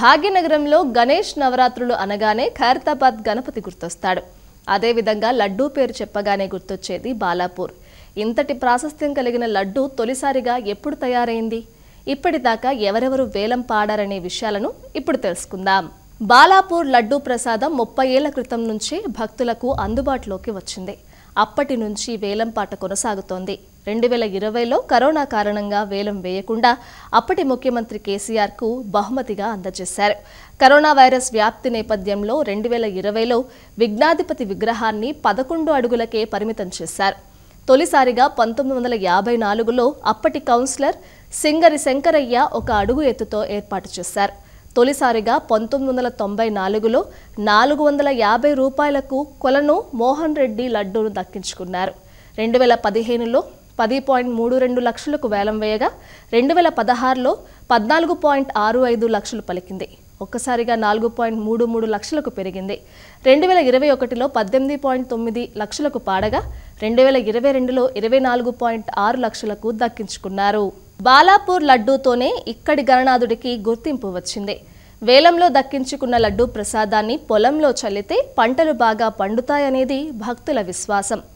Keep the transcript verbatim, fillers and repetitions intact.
భాగ్యనగరంలో గణేష్ నవరాత్రులు అనగానే ఖైరతాబాద్ గణపతి గుర్తొస్తాడు. అదేవిధంగా లడ్డూ పేరు చెప్పగానే గుర్తొచ్చేది బాలాపూర్. ఇంతటి ప్రాశస్త్యం కలిగిన లడ్డూ తొలిసారిగా ఎప్పుడు తయారైంది? ఇప్పటిదాకా ఎవరెవరు వేలం పాడారనే విషయాలను ఇప్పుడు తెలుసుకుందాం. బాలాపూర్ లడ్డూ ప్రసాదం ముప్పై ఏళ్ల క్రితం నుంచే భక్తులకు అందుబాటులోకి వచ్చింది. అప్పటి నుంచి వేలం పాట కొనసాగుతోంది. రెండు వేల ఇరవైలో కరోనా కారణంగా వేలం వేయకుండా అప్పటి ముఖ్యమంత్రి కేసీఆర్ కు బహుమతిగా అందజేశారు. కరోనా వైరస్ వ్యాప్తి నేపథ్యంలో రెండు వేల ఇరవైలో విఘ్నాధిపతి విగ్రహాన్ని పదకొండు అడుగులకే పరిమితం చేశారు. తొలిసారిగా పంతొమ్మిది వందల యాభై నాలుగులో అప్పటి కౌన్సిలర్ సింగరి శంకరయ్య ఒక అడుగు ఎత్తుతో ఏర్పాటు చేశారు. తొలిసారిగా పంతొమ్మిది వందల తొంభై నాలుగులో నాలుగు వందల యాభై రూపాయలకు కొలను మోహన్ రెడ్డి లడ్డూను దక్కించుకున్నారు. రెండు వేల పదిహేనులో పది పాయింట్ మూడు రెండు లక్షలకు వేలం వేయగా రెండు వేల పదహారులో పద్నాలుగు పాయింట్ ఆరు ఐదు లక్షలు పలికింది. ఒక్కసారిగా నాలుగు పాయింట్ మూడు మూడు లక్షలకు పెరిగింది. రెండు వేల ఇరవై ఒకటిలో పద్దెనిమిది పాయింట్ తొమ్మిది లక్షలకు పాడగా రెండు వేల ఇరవై రెండులో ఇరవై నాలుగు పాయింట్ ఆరు లక్షలకు దక్కించుకున్నారు. బాలాపూర్ లడ్డూతోనే ఇక్కడి గణనాథుడికి గుర్తింపు వచ్చింది. వేలంలో దక్కించుకున్న లడ్డూ ప్రసాదాన్ని పొలంలో చల్లితే పంటలు బాగా పండుతాయనేది భక్తుల విశ్వాసం.